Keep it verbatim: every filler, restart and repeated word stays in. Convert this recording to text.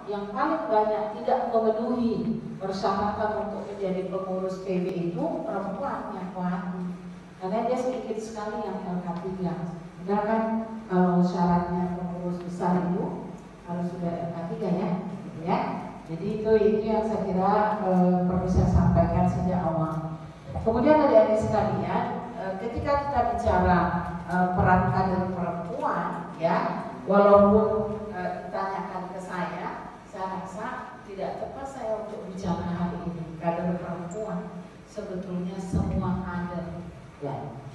yang paling banyak tidak memenuhi persyaratan untuk menjadi pengurus P B itu perempuan yang laki, karena dia sedikit sekali yang L K tiga. Sedangkan kalau syaratnya pengurus besar itu kalau sudah L K tiga ya, gitu ya. Jadi itu itu yang saya kira eh, perlu saya sampaikan sejak awal. Kemudian adik-adik sekalian, eh, ketika kita bicara eh, peran kader perempuan, ya, walaupun eh, ditanyakan ke saya, saya rasa tidak tepat saya untuk bicara hari ini kader perempuan. Sebetulnya semua kader, ya.